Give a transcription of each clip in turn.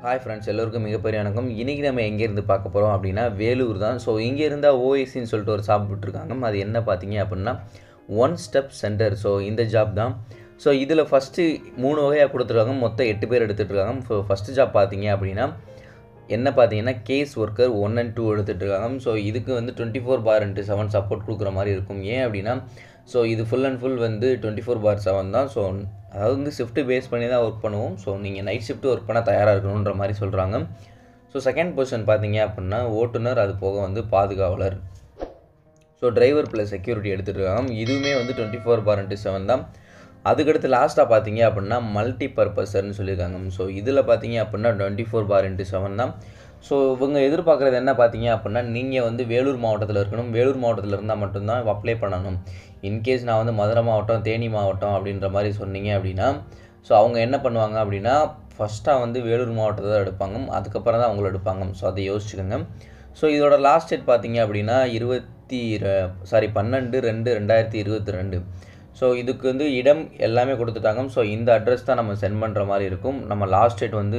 Hi friends, எல்லாருக்கும் மிகப்பெரிய வணக்கம். இன்னைக்கு நம்ம எங்க இருந்து பார்க்க போறோம் அப்படினா வேலூர் தான். சோ இங்க இருந்தா OSC ன்னு சொல்லிட்டு ஒரு ஜாப் விட்டுருக்காங்க. அது என்ன பாத்தீங்க அப்படினா ஒன் ஸ்டெப் சென்டர். சோ இந்த ஜாப் தான். சோ இதுல ஃபர்ஸ்ட் 3 வகையா கொடுத்திருக்காங்க. மொத்தம் 8 பேர் எடுத்துட்டு இருக்காங்க. சோ ஃபர்ஸ்ட் ஜாப் பாத்தீங்க அப்படினா என்ன பாத்தீங்கன்னா கேஸ் வர்க்கர் 1 and 2 எடுத்துட்டு இருக்காங்க. சோ இதுக்கு வந்து 24/7 சப்போர்ட் கொடுக்குற மாதிரி இருக்கும். ஏன் அப்படினா சோ இது ஃபுல் அண்ட் ஃபுல் வந்து 24/7 தான். சோ அதாவது வந்து ஷிஃப்ட் பேஸ் பண்ணி தான் வர்க் பண்ணுவோம். சோ நீங்க நைட் ஷிஃப்ட் வர்க் பண்ண தயாரா இருக்கணும்ன்ற மாதிரி சொல்றாங்க. சோ செகண்ட் பொசிஷன் பாத்தீங்க அப்படினா ஓட்டுநர், அது போக வந்து பாதுகாவலர். சோ டிரைவர் + செக்யூரிட்டி எடுத்துட்டு இருக்காங்க. இதுவுமே வந்து 24/7 தான். அதுக்கு அடுத்து லாஸ்டா பாத்தீங்க அப்படினா மல்டிபர்பஸர்னு சொல்லிருக்காங்க. சோ இதுல பாத்தீங்க அப்படினா 24/7 தான். சோ இவங்க எதிர்பார்க்கறது என்ன பாத்தீங்க அப்படினா நீங்க வந்து வேலூர் மாவட்டத்துல இருக்கணும். வேலூர் மாவட்டத்துல இருந்தா மட்டும் தான் அப்ளை பண்ணனும். இன் கேஸ் நான் வந்து மதுரை மாவட்டம், தேனி மாவட்டம் அப்படின்ற மாதிரி சொன்னீங்க அப்படினா சோ அவங்க என்ன பண்ணுவாங்க அப்படினா ஃபர்ஸ்டா வந்து வேலூர் மாவட்டத்தை எடுப்பாங்க. அதுக்கு அப்புறம் தான் அவங்கள எடுப்பாங்க. சோ அதை யோசிச்சுக்கங்க. சோ இதோட லாஸ்ட் டேட் பாத்தீங்க அப்படினா 12/2/2022. சோ இதுக்கு வந்து இடம் எல்லாமே கொடுத்துட்டாங்க. சோ இந்த அட்ரஸ் தான் நம்ம சென்ட் பண்ற மாதிரி இருக்கும். நம்ம லாஸ்ட் டேட் வந்து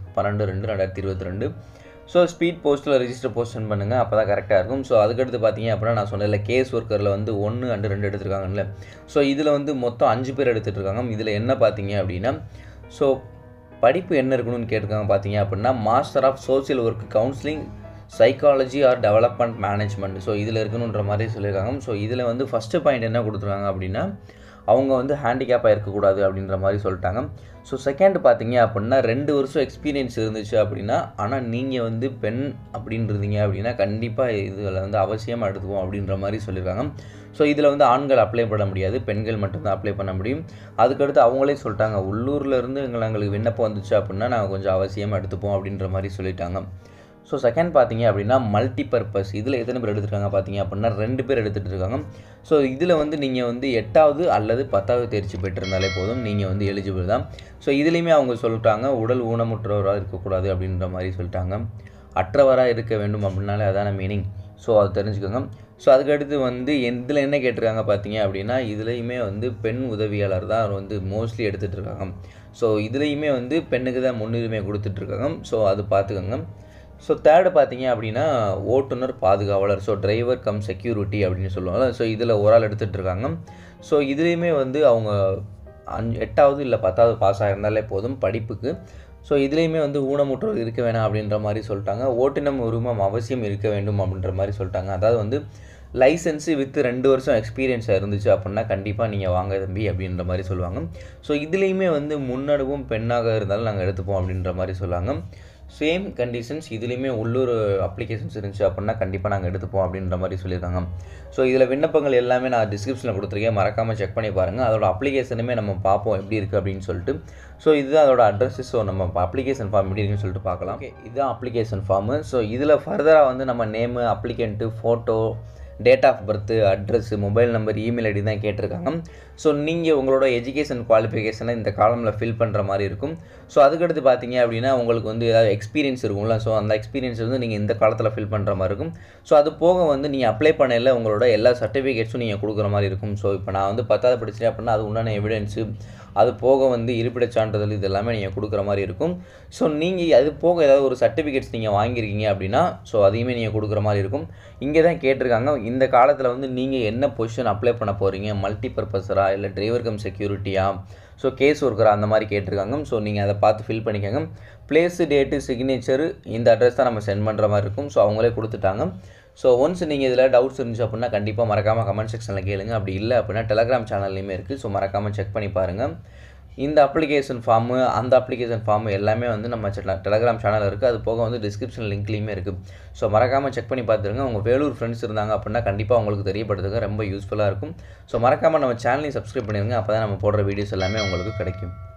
12/2/2022. சோ ஸ்பீட் போஸ்ட்ல ரெஜிஸ்டர் போஸ்ட் சென்ட் பண்ணுங்க. அப்பதான் கரெக்ட்டா இருக்கும். சோ அதுக்கு அடுத்து பாத்தீங்க அப்படினா நான் சொன்னேன்ல கேஸ் வர்க்கர்ல வந்து 1 and 2 எடுத்துட்டாங்கல. சோ இதுல வந்து மொத்தம் 5 பேர் எடுத்துட்டு இருக்காங்க. இதுல என்ன பாத்தீங்க அப்படினா சோ படிப்பு என்ன இருக்கணும்னு கேட்டிருக்காங்க பாத்தீங்க அப்படினா master of social work counselling psychology or development management. So இதுல இருக்கணும்ன்ற மாதிரி சொல்லிருக்காங்க. சோ இதுல வந்து ஃபர்ஸ்ட் பாயிண்ட் என்ன கொடுத்திருக்காங்க அப்படினா அவங்க வந்து ஹேண்டிகேப்பா இருக்க கூடாது அப்படின்ற மாதிரி சொல்லிட்டாங்க. சோ செகண்ட் பாத்தீங்க அப்படினா 2 வருஷம் எக்ஸ்பீரியன்ஸ் இருந்துச்சு அப்படினா ஆனா நீங்க வந்து பெண் அப்படின்றீங்க அப்படினா கண்டிப்பா இதுல வந்து அவசியமா எடுத்துவோம் அப்படின்ற மாதிரி சொல்லிருக்காங்க. சோ இதுல வந்து ஆண்கள் அப்ளை பண்ண முடியாது, பெண்கள் மட்டும் தான் அப்ளை பண்ண முடியும். அதுக்கு அடுத்து அவங்களே சொல்லிட்டாங்க உள்ளூர்ல இருந்து எங்களுக்கு விண்ணப்பம் வந்துச்சு அப்படினா நாங்க கொஞ்சம் அவசியமா எடுத்துப்போம் அப்படின்ற மாதிரி சொல்லிட்டாங்க. சோ செகண்ட் பாத்தீங்க அப்படினா மல்டிபர்பஸ். இதுல எத்தனை பேர் எடுத்துட்டாங்க பாத்தீங்க அப்படினா 2 பேர் எடுத்துட்டு இருக்காங்க. சோ இதுல வந்து நீங்க வந்து 8வது அல்லது 10வது தேர்ச்சி பெற்றிருந்தாலே போதும், நீங்க வந்து எலிஜிபிள் தான். சோ இதுலயுமே அவங்க சொல்லிட்டாங்க உடல் ஊனமுற்றவரா இருக்க கூடாது அப்படின்ற மாதிரி சொல்லிட்டாங்க. அற்றவரா இருக்க வேண்டும் அப்படினாலே அதான மீனிங். சோ அது தெரிஞ்சுக்கங்க. சோ அதுக்கு அடுத்து வந்து இதுல என்ன கேட்டிருக்காங்க பாத்தீங்க அப்படினா இதுலயுமே வந்து பெண் உதவியாளர் தான் வந்து மோஸ்ட்லி எடுத்துட்டு இருக்காங்க. சோ இதுலயுமே வந்து பெண்ணுக்கு தான் முன்னுரிமை கொடுத்துட்டு இருக்காங்க. சோ அது பாத்துக்கங்க. சோ தேர்ட் பாத்தீங்க அப்படினா ஓட்டுநர் பாதுகாவலர். சோ டிரைவர் கம் செக்யூரிட்டி அப்படின்னு சொல்லுவாங்க. சோ இதுல ஒரு ஆள் எடுத்துட்டு இருக்காங்க. சோ இதுலயுமே வந்து அவங்க 8வது இல்ல 10வது பாஸ் ஆயிருந்தாலே போதும் படிப்புக்கு. சோ இதுலயுமே வந்து ஊனமுற்றோர் இருக்க வேணாம் அப்படின்ற மாதிரி சொல்லிட்டாங்க. ஓட்டுநர் உரிமம் அவசியம் இருக்க வேண்டும் அப்படின்ற மாதிரி சொல்லிட்டாங்க. அதாவது வந்து லைசென்ஸ் வித் 2 வருஷம் எக்ஸ்பீரியன்ஸ் இருந்துச்சு அப்படின்னா கண்டிப்பா நீங்க வாங்க தம்பி அப்படின்ற மாதிரி சொல்லுவாங்க. சோ இதுலயுமே வந்து முன்னனுபவம் பெண்ணாக இருந்தாலும் நாங்க எடுத்துப்போம் அப்படின்ற மாதிரி சொல்லுவாங்க. சேம் கண்டிஷன்ஸ் இதுலயுமே உள்ளூர் அப்ளிகேஷன்ஸ் இருந்துச்சு அப்படின்னா கண்டிப்பா நாங்க எடுத்துப்போம் அப்படின்ற மாதிரி சொல்லிருக்காங்க. சோ இதுல விண்ணப்பங்கள் எல்லாமே நான் டிஸ்கிரிப்ஷன்ல கொடுத்திருக்கேன். மறக்காம செக் பண்ணி பாருங்க. அதோட அப்ளிகேஷனுமே நம்ம பாப்போம் எப்படி இருக்கு அப்படின்னு சொல்லிட்டு. சோ இதுதான் அதோட அட்ரஸ். சோ நம்ம அப்ளிகேஷன் ஃபார்ம் எப்படி இருக்குன்னு சொல்லிட்டு பார்க்கலாம். ஓகே, இதுதான் அப்ளிகேஷன் ஃபார்ம். சோ இதுல ஃபர்தரா வந்து நம்ம name, applicant, photo, date of birth, address, mobile number, email ID தான் கேட்டிருக்காங்க. ஸோ நீங்கள் உங்களோட எஜுகேஷன் குவாலிஃபிகேஷனை இந்த காலமில் ஃபில் பண்ணுற மாதிரி இருக்கும். ஸோ அதுக்கடுத்து பார்த்தீங்க அப்படின்னா உங்களுக்கு வந்து ஏதாவது எக்ஸ்பீரியன்ஸ் இருக்கும்ல. ஸோ அந்த எக்ஸ்பீரியன்ஸ் வந்து நீங்கள் இந்த காலத்தில் ஃபில் பண்ணுற மாதிரி இருக்கும். ஸோ அது போக வந்து நீங்கள் அப்ளை பண்ணல உங்களோட எல்லா சர்டிஃபிகேட்ஸும் நீங்கள் கொடுக்குற மாதிரி இருக்கும். ஸோ இப்போ நான் வந்து 10வது படிச்சிட்டேன் அப்படின்னா அது உண்டான எவிடன்ஸு, அது போக வந்து இருப்பிடச் சான்றிதழ், இது எல்லாமே நீங்கள் கொடுக்குற மாதிரி இருக்கும். ஸோ நீங்கள் அது போக ஏதாவது ஒரு சர்டிஃபிகேட்ஸ் நீங்கள் வாங்கியிருக்கீங்க அப்படின்னா ஸோ அதையுமே நீங்கள் கொடுக்குற மாதிரி இருக்கும். இங்கே தான் கேட்டிருக்காங்க இந்த காலத்தில் வந்து நீங்கள் என்ன பொசிஷன் அப்ளை பண்ண போகிறீங்க, மல்டிபர்பஸரா இல்லை டிரைவர் கம் செக்யூரிட்டியா, ஸோ கேஸ் ஒர்க்கரா அந்த மாதிரி கேட்டிருக்காங்க. ஸோ நீங்கள் அதை பார்த்து ஃபில் பண்ணிக்கோங்க. பிளேஸு, டேட்டு, சிக்னேச்சரு இந்த அட்ரஸ் தான் நம்ம சென்ட் பண்ணுற மாதிரி இருக்கும். ஸோ அவங்களே கொடுத்துட்டாங்க. ஸோ ஒன்ஸ் நீங்கள் இதில் டவுட்ஸ் இருந்துச்சு அப்படின்னா கண்டிப்பாக மறக்காமல் கமெண்ட் செக்ஷனில் கேளுங்க. அப்படி இல்லை அப்படின்னா டெலகிராம் சேனல்லையுமே இருக்குது. ஸோ மறக்காமல் செக் பண்ணி பாருங்கள். இந்த அப்ளிகேஷன் ஃபார்மு, அந்த அப்ளிகேஷன் ஃபார்மு எல்லாமே வந்து நம்ம டெலகிராம் சேனல் இருக்குது. அது போக வந்து டிஸ்கிரிப்ஷன் லிங்க்லேயுமே இருக்குது. ஸோ மறக்காமல் செக் பண்ணி பார்த்துருங்க. உங்கள் வேலூர் ஃப்ரெண்ட்ஸ் இருந்தாங்க அப்படின்னா கண்டிப்பாக உங்களுக்கு தெரியப்படுத்துங்க, ரொம்ப யூஸ்ஃபுல்லாக இருக்கும். ஸோ மறக்காமல் நம்ம சேனலையும் சப்ஸ்கிரைப் பண்ணிடுங்க. அப்போ தான் நம்ம போடுற வீடியோஸ் எல்லாமே உங்களுக்கு கிடைக்கும்.